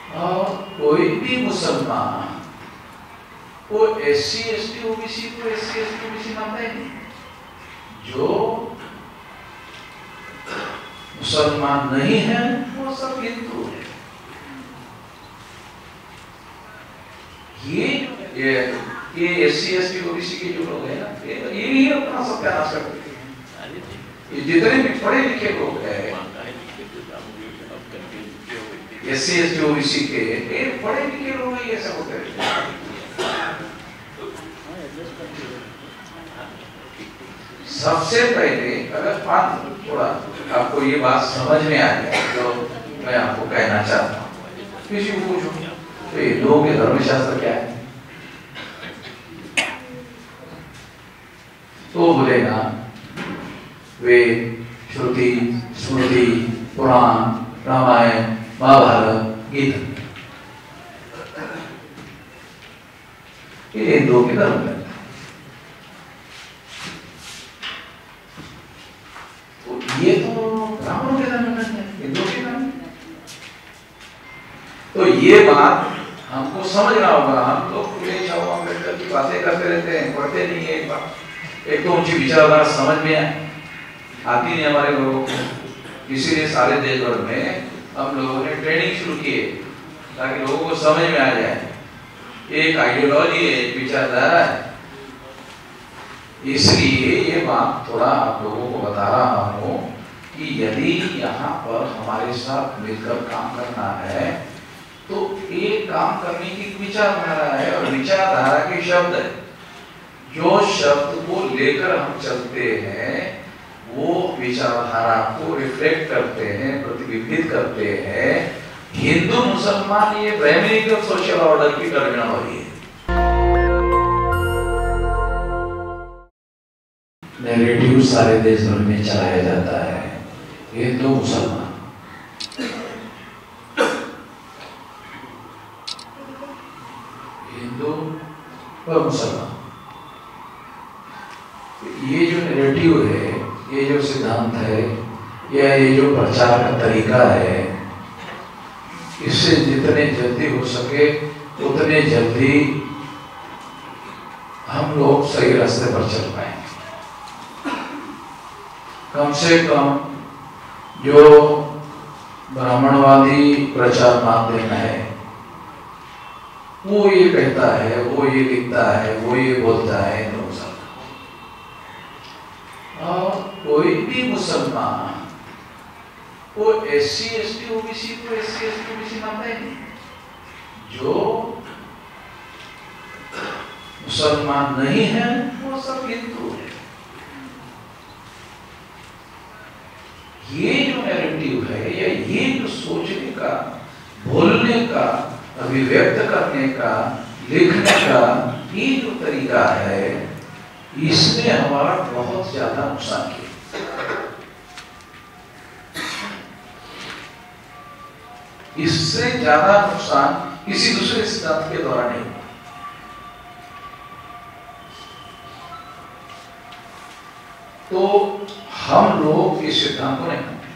कोई भी मुसलमान वो SC ST OBC को SC ST OBC मानता है नहीं। जो मुसलमान नहीं है वो सब हिंदू है। ये SC ST OBC के जो लोग हैं ना, ये ही अपना सत्यानाश करते हैं। ये जितने भी पढ़े लिखे लोग हैं SC ST OBC के, ये पढ़े लिखे लोग हैं, ये सब होते हैं। सबसे पहले अगर थोड़ा आपको ये बात समझ में आ गया तो मैं आपको कहना चाहता हूँ, किसी को पूछो तो ये लोगों के धर्मशास्त्र क्या है, तो बोलेगा वेद, श्रुति, स्मृति, पुराण, रामायण, महाभारत, गीता, ये हिंदुओं के धर्म है। तो ये तो ब्राह्मणों के धर्म है, हिंदुओं के धर्म। तो ये बात हमको समझना होगा। हम लोग फुले छाओ अम्बेडकर की बातें करते रहते हैं, पढ़ते नहीं है। एक तो उनकी विचारधारा समझ में आती नहीं हमारे लोगों को, इसीलिए सारे देश भर में हम लोगों ने ट्रेनिंग शुरू की है ताकि लोगों को समझ में आ जाए। एक आइडियोलॉजी है, एक विचारधारा है। इसलिए ये बात थोड़ा आप लोगों को बता रहा हूँ कि यदि यहाँ पर हमारे साथ मिलकर काम करना है तो एक काम करने की विचारधारा है, और विचारधारा के शब्द है। जो शब्द को लेकर हम चलते हैं वो विचारधारा को रिफ्लेक्ट करते हैं, प्रतिबिंबित करते हैं। हिंदू मुसलमान ये ब्राह्मणिक सोशल ऑर्डर की टर्मिनोलॉजी है। नैरेटिव सारे देश भर में चलाया जाता है, हिंदू मुसलमान, हिंदू और मुसलमान। ये जो नैरेटिव है, ये जो सिद्धांत है, या ये जो प्रचार का तरीका है, इससे जितने जल्दी हो सके उतने जल्दी हम लोग सही रास्ते पर चल पाएंगे। कम से कम जो ब्राह्मणवादी प्रचार माध्यम है वो ये कहता है, वो ये लिखता है, वो ये बोलता है, और कोई भी मुसलमान वो SC ST OBC को SC ST OBC मानता है नहीं। जो मुसलमान नहीं है वो सब हिंदू है। ये जो नैरेटिव है, या ये जो सोचने का, बोलने का, अभिव्यक्त करने का, लिखने का ये जो तरीका है, इसने हमारा बहुत ज्यादा नुकसान किया। इससे ज्यादा नुकसान किसी दूसरे सिद्धांत के द्वारा नहीं हुआ। तो हम लोग इस सिद्धांत को नहीं मानते,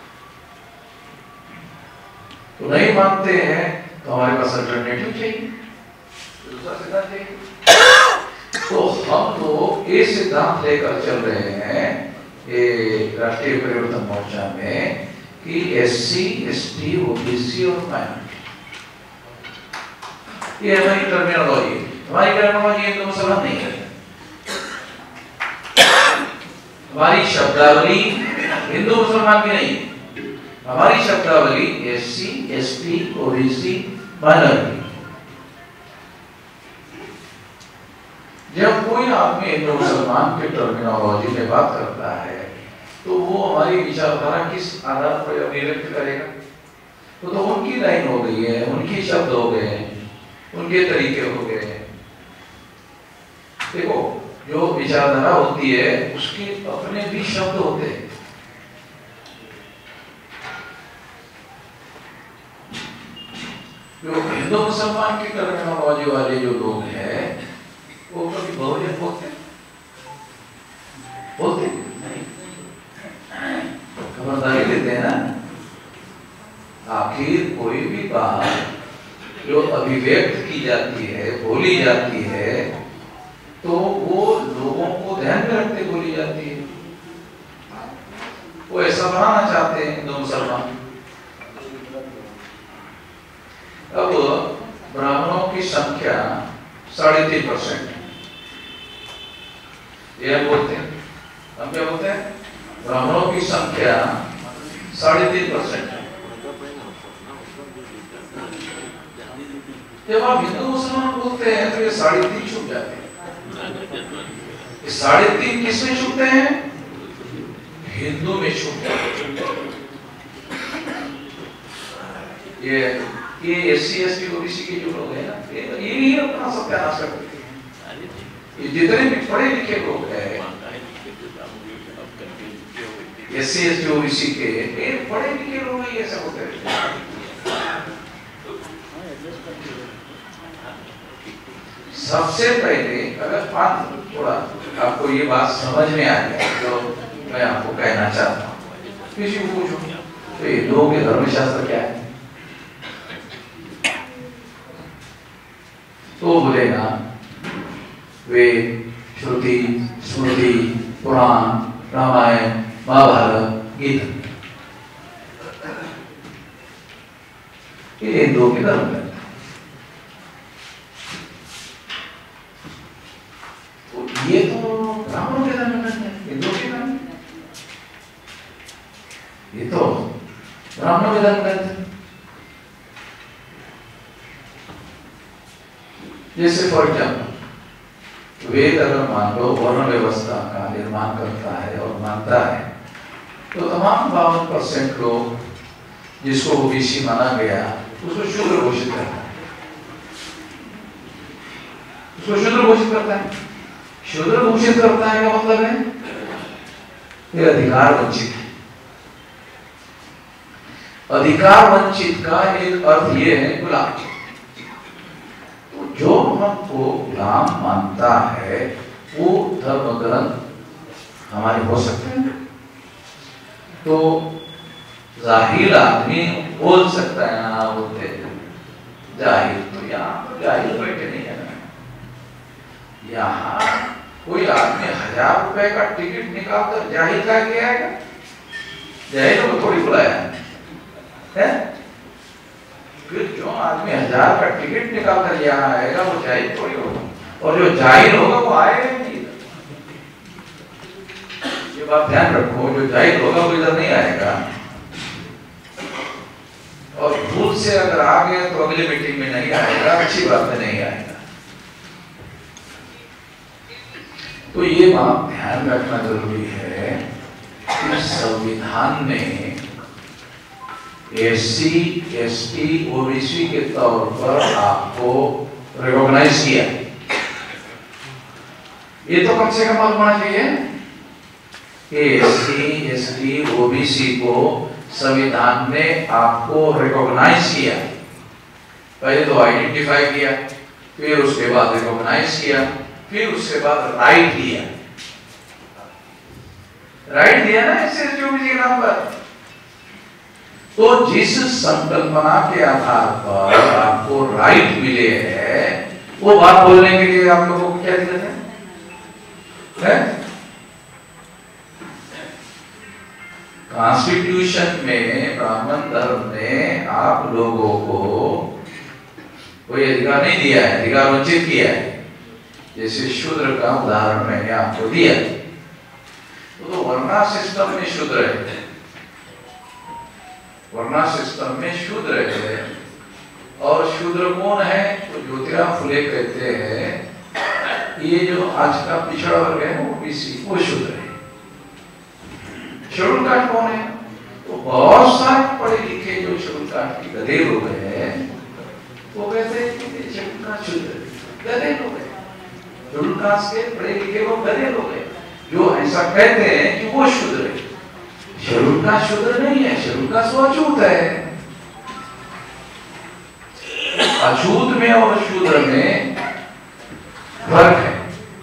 तो नहीं मानते हैं तो हमारे पास अल्टरनेटिव चाहिए, दूसरा सिद्धांत चाहिए। तो हम लोग ये सिद्धांत लेकर चल रहे हैं ये राष्ट्रीय परिवर्तन मोर्चा में कि SC ST OBC और माइनॉरिटी, ये हमारी टर्मिनोलॉजी है। हमारी टर्मिनोलॉजी तो मुसलमान नहीं है। हमारी शब्दावली हिंदू मुसलमान की नहीं, हमारी शब्दावली SC ST OBC माइनॉरिटी। जब कोई आदमी हिंदू मुसलमान के टर्मिनोलॉजी में बात करता है तो वो हमारी विचारधारा किस आधार पर अभिव्यक्त करेगा? तो उनकी लाइन हो गई है, उनके शब्द हो गए हैं, उनके तरीके हो गए हैं। देखो, जो विचारधारा होती है उसके अपने भी शब्द होते हैं। जो हिंदू मुसलमान की टर्मिनोलॉजी वाले जो लोग हैं वो कभी बहुजन बोलते नहीं, खबरदारी देते हैं ना। आखिर कोई भी बात जो अभिव्यक्त की जाती है, बोली जाती है, तो वो लोगों को ध्यान में रखते बोली जाती है। वो ऐसा बनाना चाहते हैं हिंदू मुसलमान। अब ब्राह्मणों की संख्या 3.5% है, ये बोलते हैं। हम क्या बोलते हैं? ब्राह्मणों की संख्या 3.5% है। जब आप हिंदू मुसलमान बोलते हैं तो ये 3.5 छूट जाते हैं। ये 3.5 किसमें छूटते हैं? हिंदू में छूटते हैं। ये SC ST OBC के जो लोग हैं ना, ये ही अपना सत्यानाश करते हैं। ये जितने भी पढ़े लिखे लोग हैं, SC ST OBC के पढ़े लिखे लोग ही ऐसा होते हैं। सबसे पहले अगर थोड़ा आपको ये बात समझ में आ गया जो मैं आपको कहना चाहता हूँ, किसी को पूछो तो ये लोगों के धर्मशास्त्र क्या है, तो बोलेगा वेद, श्रुति, स्मृति, पुराण, रामायण, महाभारत, गीता, ये हिंदुओं के धर्म ग्रंथ। तो ये तो ब्राह्मणों के धर्म ग्रंथ है, हिंदुओं के धर्म, ये तो ब्राह्मणों के धर्म ग्रंथ है। जैसे फॉर एग्जाम्पल वेद अगर मान लो वर्ण व्यवस्था का निर्माण करता है और मानता है, तो तमाम 52% लोग जिसको ओबीसी माना गया उसको शूद्र घोषित करता है, उसको शूद्र घोषित करता है। शूद्र घोषित करता है का मतलब है ये अधिकार वंचित है। अधिकार वंचित का एक अर्थ ये है गुलाम। जो हमको गुलाम मानता है वो धर्म ग्रंथ हमारे हो सकते हैं। तो जाहिल आदमी बोल सकता है, ना बोलते जाहिल तो यहाँ जाहिल बैठे नहीं है ना, यहाँ कोई आदमी 1000 रुपए का टिकट निकाल कर जाहिल का क्या आएगा? जाहिल को थोड़ी बुलाया है। फिर जो आदमी 1000 का टिकट निकाल कर यहाँ आएगा वो जाहिल थोड़ी होगा, और जो जाहिल होगा वो आएगा ही नहीं। ये बात ध्यान रखो, जो जाहिल होगा वो इधर नहीं आएगा, और भूल से अगर आ गया तो अगली मीटिंग में नहीं आएगा, अच्छी बात है नहीं आएगा। तो ये बात ध्यान रखना जरूरी है कि संविधान ने SC ST OBC के तौर पर आपको रिकॉग्नाइज किया। ये तो कम से कम मालूम होना चाहिए कि SC ST OBC को संविधान ने आपको रिकॉग्नाइज किया। पहले तो आइडेंटिफाई किया, फिर उसके बाद रिकॉग्नाइज किया, फिर उसके बाद राइट दिया। राइट दिया ना SC ST OBC के नाम पर। तो जिस संकल्पना के आधार पर आपको राइट मिले हैं, वो बात बोलने के लिए आप लोगों को क्या दिक्कत है? कॉन्स्टिट्यूशन में ब्राह्मण धर्म ने आप लोगों को कोई अधिकार नहीं दिया है, अधिकार वंचित किया है। जैसे शूद्र का उदाहरण मैंने आपको दिया, तो वर्णा सिस्टम में शूद्र है, वर्णा सिस्टम में शूद्र है। और शूद्र कौन है? तो ज्योतिराव फुले कहते हैं ये जो आज का पिछड़ा वर्ग है OBC, वो शूद्र है। शेड्यूल कास्ट कौन है? तो बहुत सारे पढ़े लिखे जो शेड्यूल कास्ट के गधे लोग हैं वो कहते हैं कि शेड्यूल कास्ट शूद्र, गधे लोग हैं। शेड्यूल कास्ट के पढ़े लिखे लोग गधे लोग हैं जो ऐसा कहते हैं कि वो शूद्र है। शेड्यूल कास्ट शूद्र नहीं है, शेड्यूल कास्ट अछूत है। अछूत में और शूद्र में फर्क है।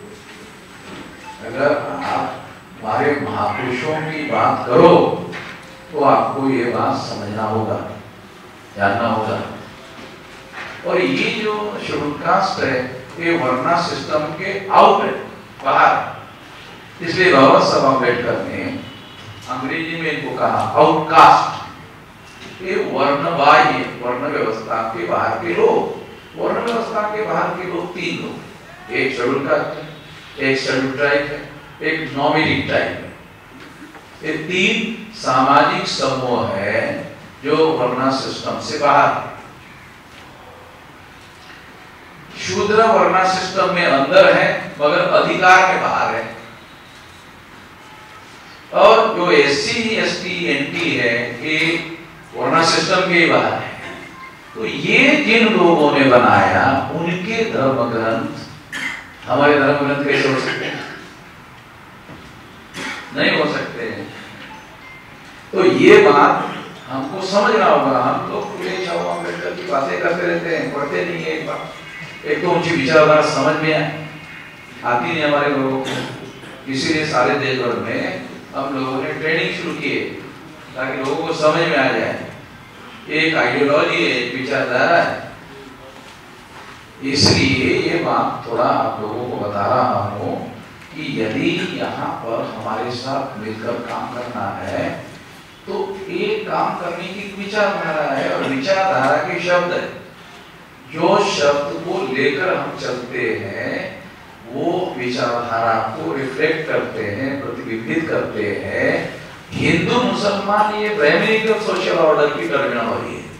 अगर आप हमारे महापुरुषों की बात करो तो आपको ये बात समझना होगा, जानना होगा। और ये जो शेड्यूल कास्ट है ये वर्ना सिस्टम के आउट है, बाहर है। इसलिए बाबा साहब अम्बेडकर ने अंग्रेजी में इनको कहा आउटकास्ट। ये वर्ण बाह्य, वर्ण व्यवस्था के बाहर के लोग। वर्ण व्यवस्था के बाहर के लोग तीन लोग, एक शेड्यूल कास्ट, एक शेड्यूल ट्राइब है, एक नॉमिनी ट्राइब है। ये तीन सामाजिक समूह है जो वर्ना सिस्टम से बाहर है। शूद्र वर्ना सिस्टम में अंदर है मगर अधिकार में बाहर है, और जो एससी एसटी एनटी है ये वर्ना सिस्टम के बाहर है। तो ये जिन लोगों ने बनाया उनके धर्म ग्रंथ हमारे धर्म ग्रंथ कैसे हो सकते हैं? नहीं हो सकते। तो ये बात हमको समझना होगा। हम लोग पूरे अम्बेडकर की बातें करते रहते हैं, पढ़ते नहीं है। एक बात, एक तो उनकी विचारधारा समझ में आती नहीं हमारे लोगों को, इसीलिए सारे देश भर में हम लोगों ने ट्रेनिंग शुरू की है ताकि लोगों को समझ में आ जाए। एक आइडियोलॉजी है, एक विचारधारा है। इसलिए ये बात थोड़ा आप लोगों को बता रहा हूँ कि यदि यहाँ पर हमारे साथ मिलकर काम करना है तो एक काम करने की विचारधारा है, और विचारधारा के शब्द है। जो शब्द को लेकर हम चलते हैं वो विचारधारा को रिफ्लेक्ट करते हैं, प्रतिबिंबित करते हैं। हिंदू मुसलमान ये ब्राह्मणिक सोशल ऑर्डर की टर्मिनोलॉजी है,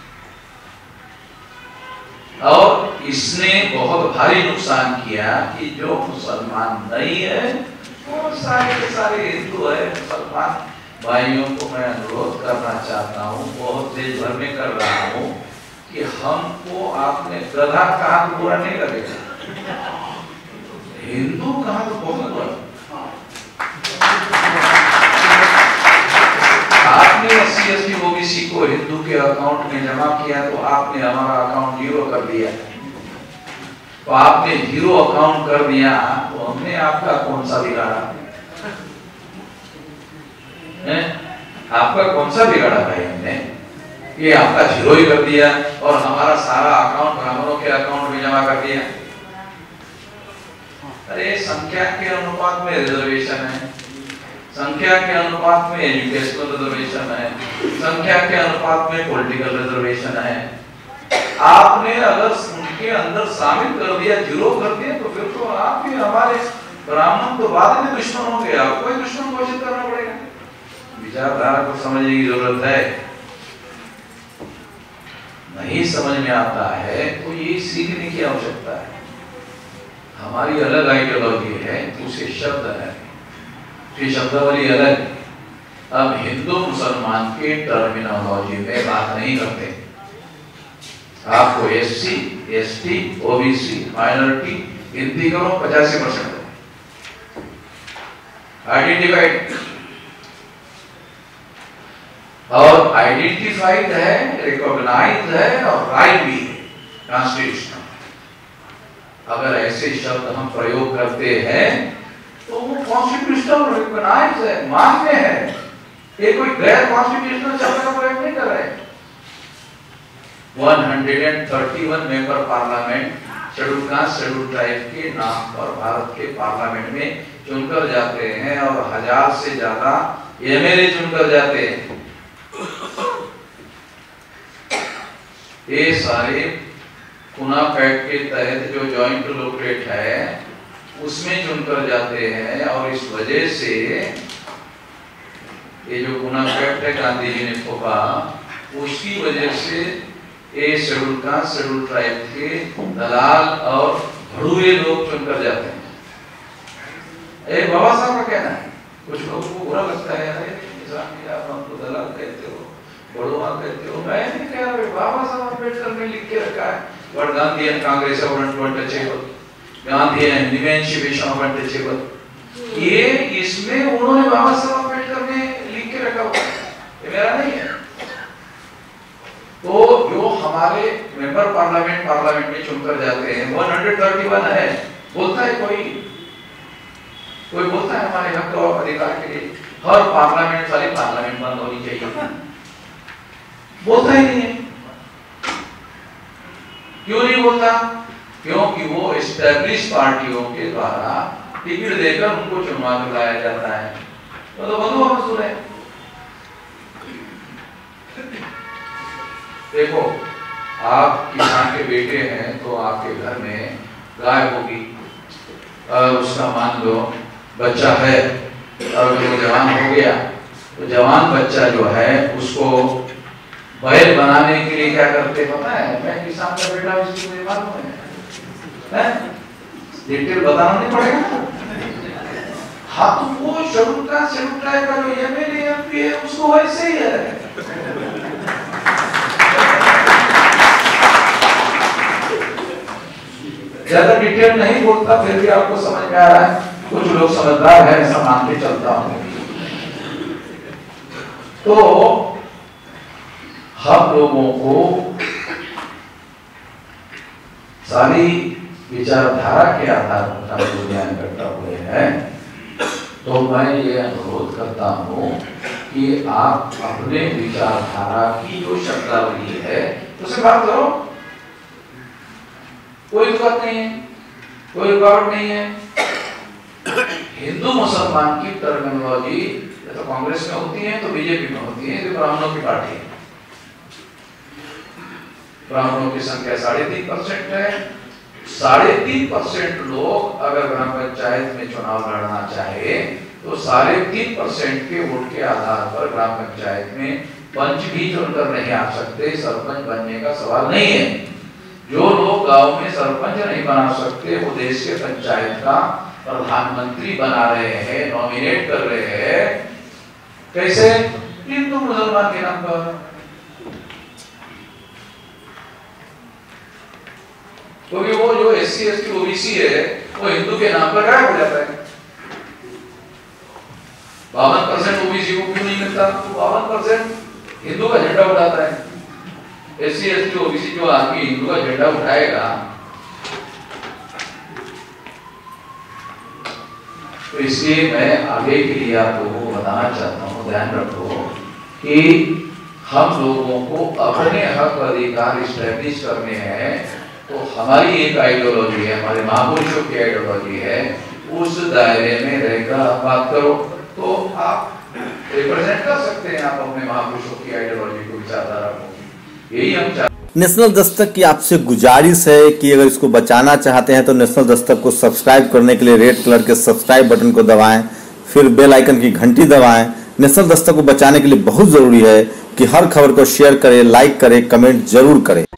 और इसने बहुत भारी नुकसान किया कि जो मुसलमान नहीं है वो सारे के सारे हिंदू है। मुसलमान भाइयों को मैं अनुरोध करना चाहता हूँ, बहुत देश भर में कर रहा हूँ, कि हमको आपने गधा कहा तो बुरा नहीं लगेगा, हिंदू कहा तो बहुत बुरा। आपने एससी एसटी ओबीसी को हिंदू के अकाउंट में जमा किया तो आपने हमारा अकाउंट 0 कर दिया। तो आपने 0 अकाउंट कर दिया तो हमने आपका कौन सा बिगाड़ा है? आपका कौन सा बिगाड़ा भाई? हमने ये आपका 0 ही कर दिया और हमारा सारा अकाउंट ब्राह्मणों के अकाउंट में जमा कर दिया। अरे संख्या के अनुपात में रिजर्वेशन है, संख्या के अनुपात में एजुकेशनल रिजर्वेशन है, संख्या के अनुपात में पॉलिटिकल रिजर्वेशन है। आपने अगर उनके अंदर शामिल कर दिया, 0 कर दिया, तो फिर तो आप भी हमारे ब्राह्मण तो बाद में दुश्मन होंगे, आपको ही दुश्मन घोषित करना पड़ेगा। विचारधारा को समझने की जरूरत है। नहीं समझ में आता है तो ये सीखने की आवश्यकता है। हमारी अलग आइडियोलॉजी है, दूसरे शब्द है, ये शब्दावली अलग। अब हिंदू मुसलमान के टर्मिनोलॉजी में बात नहीं करते। आपको एससी एसटी ओबीसी माइनॉरिटी गिनती करो 85% आइडेंटिफाइड, और आइडेंटिफाइड है, रिकॉग्नाइज्ड है और राइट भी है कॉन्स्टिट्यूशन। अगर ऐसे शब्द हम प्रयोग करते हैं तो वो कॉन्स्टिट्यूशनल रिकॉग्नाइज्ड है, मान्य है। ये कोई गैर कॉन्स्टिट्यूशनल शब्द का प्रयोग नहीं कर रहे। 131 member parliament schedule caste schedule tribe के नाम पर भारत के पार्लियामेंट में चुनकर जाते हैं, और 1000 से ज्यादा एमएलए चुनकर जाते हैं। ये सारे पुना पैक्ट के तहत जो जॉइंट कलेक्टरेट है उसमें चुनकर जाते हैं, और इस वजह से ये जो पुना पैक्ट है गांधी जी ने थोपा, उसकी वजह से ये शेड्यूल कास्ट शेड्यूल ट्राइब के दलाल और भड़ुए लोग चुनकर जाते हैं। एक बाबा साहब का कहना है, कुछ लोगों को बुरा लगता है, अरे आप हमको दलाल कहते हो, बड़ुआ कहते हो। मैं नहीं कह रहा, बाबा साहब अम्बेडकर ने लिख के रखा है, what Gandhi and Congress are untouchable, Gandhi and emancipation are untouchable। ये इसमें उन्होंने बाबा साहब अम्बेडकर ने लिख के रखा हुआ है, ये मेरा नहीं है। तो जो हमारे मेंबर पार्लियामेंट में चुनकर जाते हैं 131 है, बोलता है कोई बोलता है हमारे हक और अधिकार के लिए हर पार्लियामेंट सारी पार्लियामेंट बंद होनी चाहिए, बोलता ही नहीं है। क्यों नहीं बोलता? क्योंकि वो एस्टैब्लिश पार्टियों के द्वारा टिकट देकर उनको चुनवा कर लाया जाता है। तो बंधु मजदूर है। देखो, आप किसान के बेटे हैं तो आपके घर में गाय होगी, और उसका मान लो बच्चा है, और वो जवान हो गया तो जवान बच्चा जो है उसको बैल बनाने के लिए क्या करते पता है? मैं किसान का बेटा हूं, इसलिए मुझे मालूम है, डिटेल बताना नहीं पड़ेगा। हाँ, तो वो शेड्यूल ट्राइब का जो एमएलए एमपी है उसको वैसे ही है। ज्यादा डिटेल नहीं बोलता, फिर भी आपको समझ में आ रहा है, कुछ लोग समझदार है, ऐसा मान के चलता हूं। तो हम लोगों को सारी विचारधारा के आधार पर ज्ञान इकट्ठा हुए हैं। तो मैं ये अनुरोध करता हूँ कि आप अपने विचारधारा की जो शब्दावली है उससे बात करो, कोई दिक्कत नहीं है, कोई रुकावट नहीं है। हिंदू मुसलमान की टर्मिनोलॉजी तो कांग्रेस में होती है, तो बीजेपी में होती है, तो ब्राह्मणों की पार्टी है। ब्राह्मणों की संख्या 3.5% है। 3.5% लोग अगर ग्राम पंचायत में चुनाव लड़ना चाहे तो 3.5% के वोट के आधार पर ग्राम पंचायत में पंच भी चुनकर नहीं आ सकते, सरपंच बनने का सवाल नहीं है। जो लोग गांव में सरपंच नहीं बना सकते वो देश के पंचायत का प्रधानमंत्री बना रहे हैं, नॉमिनेट कर रहे हैं। कैसे? हिंदू मुसलमान के नाम पर। क्योंकि वो जो SC ST OBC है वो हिंदू के नाम पर गायब हो जाता है। 52% OBC को क्यों नहीं मिलता? तो 52% हिंदू का झंडा उठाता है। SC ST OBC जो आदमी हिंदू का झंडा उठाएगा, तो इसलिए मैं आगे के लिए आप लोगों को बताना चाहता हूँ, ध्यान रखो कि हम लोगों को अपने हक अधिकार स्टैब्लिश करने हैं। तो हमारी एक आइडियोलॉजी है, हमारे महापुरुषों की आइडियोलॉजी है, उस दायरे में रहकर आप बात करो तो आप रिप्रेजेंट कर सकते हैं आप अपने महापुरुषों की आइडियोलॉजी को, विचारधारा को। यही हम चाहते हैं। नेशनल दस्तक की आपसे गुजारिश है कि अगर इसको बचाना चाहते हैं तो नेशनल दस्तक को सब्सक्राइब करने के लिए रेड कलर के सब्सक्राइब बटन को दबाएं, फिर बेल आइकन की घंटी दबाएं। नेशनल दस्तक को बचाने के लिए बहुत जरूरी है कि हर खबर को शेयर करें, लाइक करें, कमेंट जरूर करें।